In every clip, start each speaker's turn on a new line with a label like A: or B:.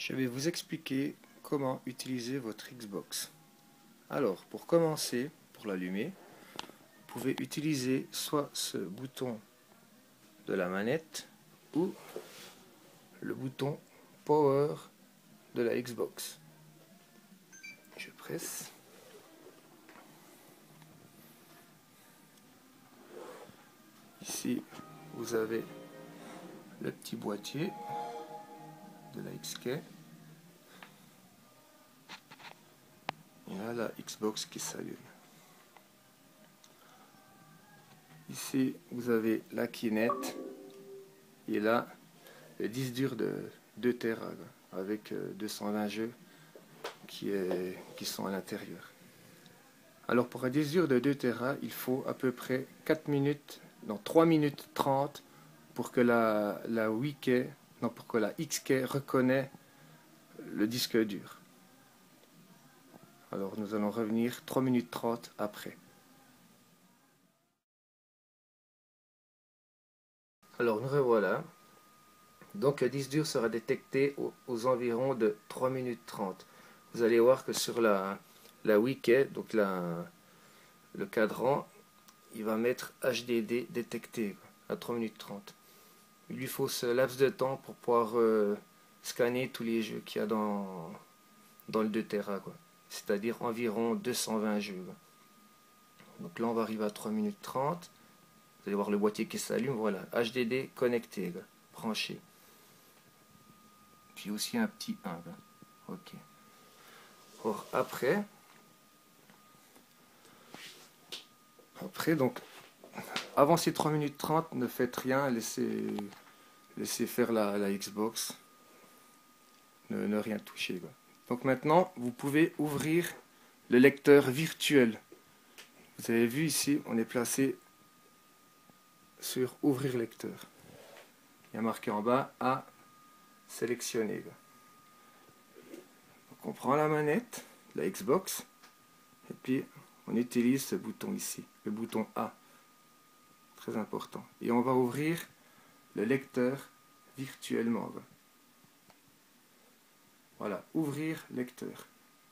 A: Je vais vous expliquer comment utiliser votre Xbox. Alors, pour commencer, pour l'allumer, vous pouvez utiliser soit ce bouton de la manette ou le bouton Power de la Xbox. Je presse. Ici, vous avez le petit boîtier de la XK. Et là, la Xbox qui s'allume. Ici, vous avez la Kinect. Et là, le disque dur de 2 Tera avec 220 jeux qui sont à l'intérieur. Alors pour un disque dur de 2 Tera, il faut à peu près 4 minutes, non 3 minutes 30 pour que la XK reconnaisse le disque dur. Alors nous allons revenir 3 minutes 30 après. Alors nous revoilà. Donc le disque dur sera détecté aux environs de 3 minutes 30. Vous allez voir que sur la wiki, donc le cadran, il va mettre HDD détecté à 3 minutes 30. Il lui faut ce laps de temps pour pouvoir scanner tous les jeux qu'il y a dans le 2 Tera, c'est-à-dire environ 220 jeux. Donc là on va arriver à 3 minutes 30. Vous allez voir le boîtier qui s'allume, voilà, HDD connecté, branché. Puis aussi un petit 1. Ok. Or, après, donc, avant ces 3 minutes 30, ne faites rien, laissez faire la Xbox. Ne rien toucher. Donc maintenant, vous pouvez ouvrir le lecteur virtuel. Vous avez vu ici, on est placé sur ouvrir lecteur. Il y a marqué en bas à sélectionner. Donc on prend la manette, la Xbox, et puis on utilise ce bouton ici, le bouton A. Très important. Et on va ouvrir le lecteur virtuellement. Voilà, ouvrir lecteur.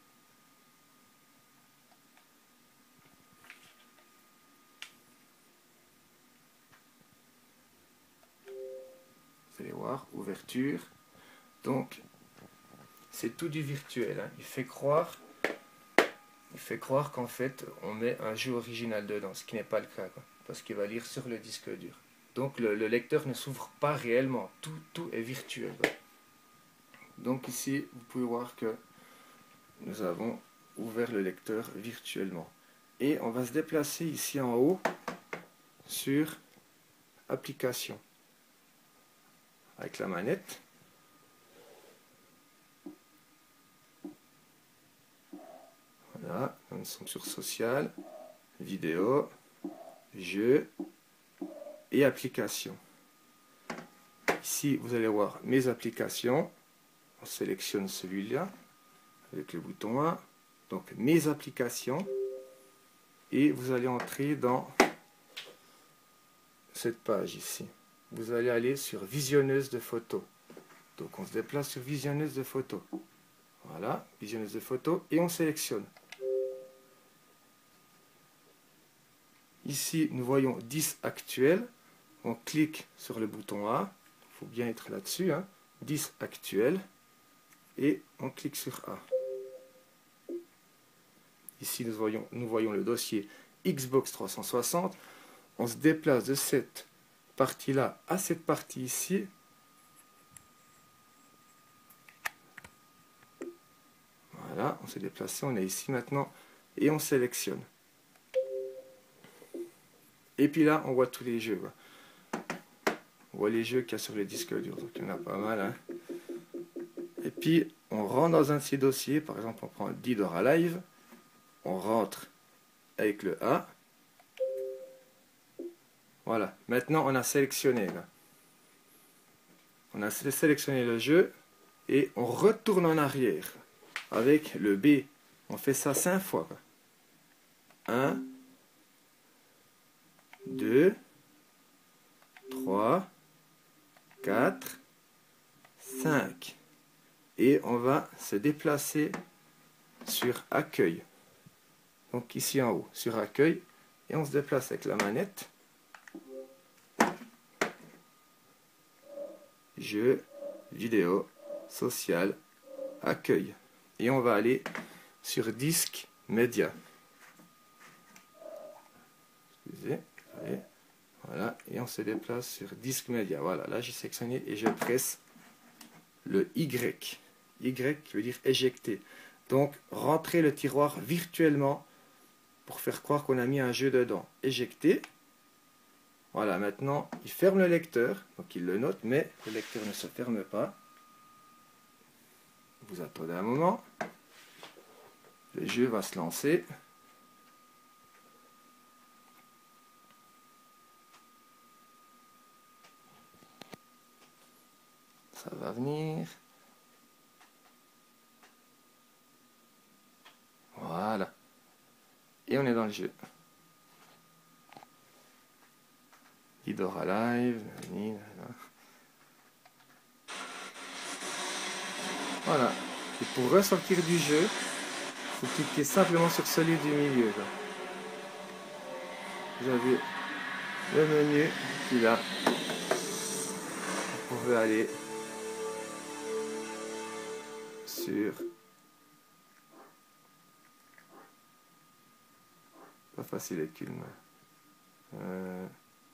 A: Vous allez voir, ouverture. Donc, c'est tout du virtuel. Hein. Il fait croire qu'en fait, on met un jeu original dedans, ce qui n'est pas le cas, parce qu'il va lire sur le disque dur. Donc, le lecteur ne s'ouvre pas réellement. Tout est virtuel. Donc ici, vous pouvez voir que nous avons ouvert le lecteur virtuellement. Et on va se déplacer ici en haut sur Application. Avec la manette. Voilà, nous sommes sur Social, Vidéo, Jeux et Applications. Ici, vous allez voir Mes applications. On sélectionne celui-là avec le bouton A. Donc, Mes applications. Et vous allez entrer dans cette page ici. Vous allez aller sur Visionneuse de photos. Donc, on se déplace sur Visionneuse de photos. Voilà, Visionneuse de photos. Et on sélectionne. Ici, nous voyons 10 actuels. On clique sur le bouton A. Il faut bien être là-dessus. 10 actuels. Et on clique sur A. Ici, nous voyons le dossier Xbox 360. On se déplace de cette partie-là à cette partie ici. Voilà, on s'est déplacé. On est ici maintenant. Et on sélectionne. Et puis là, on voit tous les jeux. On voit les jeux qu'il y a sur le disque dur. Donc, il y en a pas mal. Et puis, on rentre dans un de ces dossiers. Par exemple, on prend Didora Live. On rentre avec le A. Voilà. Maintenant, on a sélectionné. On a sélectionné le jeu. Et on retourne en arrière. Avec le B. On fait ça 5 fois. 1, 2, 3, 4, 5. et on va se déplacer sur accueil. Donc ici en haut, sur accueil, et on se déplace avec la manette. Jeux, vidéo, social, accueil. Et on va aller sur disque, média. Excusez, allez. Voilà, et on se déplace sur disque média. Voilà, là j'ai sélectionné et je presse le Y. Y qui veut dire éjecter. Donc, rentrer le tiroir virtuellement pour faire croire qu'on a mis un jeu dedans. Éjecter. Voilà, maintenant, il ferme le lecteur. Donc, il le note, mais le lecteur ne se ferme pas. Vous attendez un moment. Le jeu va se lancer. Ça va venir. Voilà. Et on est dans le jeu. Idora Live. Voilà. Et pour ressortir du jeu, il faut cliquer simplement sur celui du milieu. Là. Vous avez le menu qui est là. Vous pouvez aller sur... Pas facile avec une main.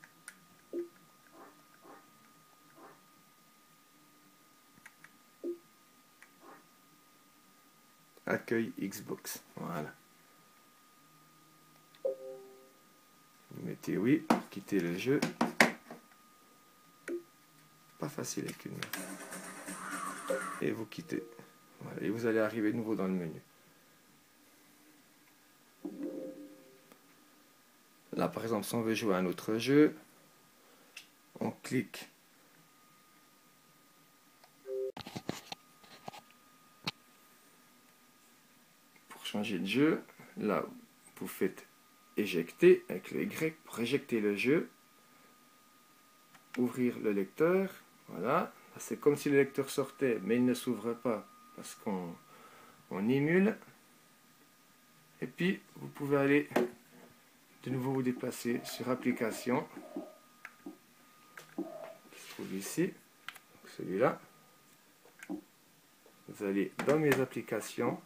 A: Accueil Xbox. Voilà. Vous mettez oui pour quitter le jeu. Pas facile avec une main. Et vous quittez. Voilà. Et vous allez arriver de nouveau dans le menu. Là, par exemple, si on veut jouer à un autre jeu, on clique pour changer de jeu. Là, vous faites éjecter avec le Y pour éjecter le jeu. Ouvrir le lecteur. Voilà. C'est comme si le lecteur sortait, mais il ne s'ouvre pas parce qu'on émule. Et puis, vous pouvez aller de nouveau vous déplacer sur application. Qui se trouve ici. Celui-là. Vous allez dans mes applications.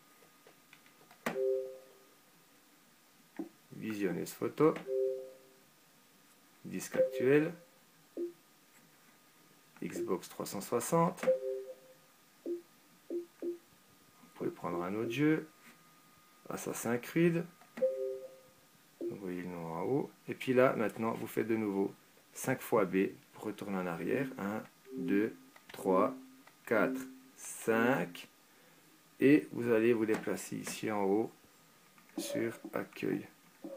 A: Visionneuse photo. Disque actuel. Xbox 360. Vous pouvez prendre un autre jeu. Assassin's Creed. Vous voyez le nom en haut. Et puis là, maintenant, vous faites de nouveau 5 fois B pour retourner en arrière. 1, 2, 3, 4, 5. Et vous allez vous déplacer ici en haut sur Accueil.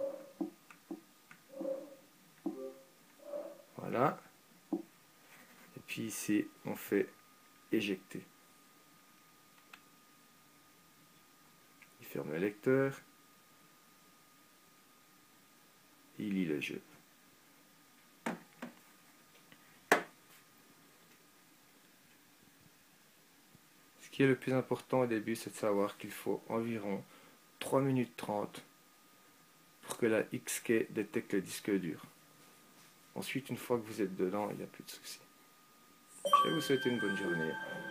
A: Voilà. Et puis ici, on fait Éjecter. Il ferme le lecteur. Il lit le jeu. Ce qui est le plus important au début, c'est de savoir qu'il faut environ 3 minutes 30 pour que la XKey détecte le disque dur. Ensuite, une fois que vous êtes dedans, il n'y a plus de souci. Je vais vous souhaiter une bonne journée.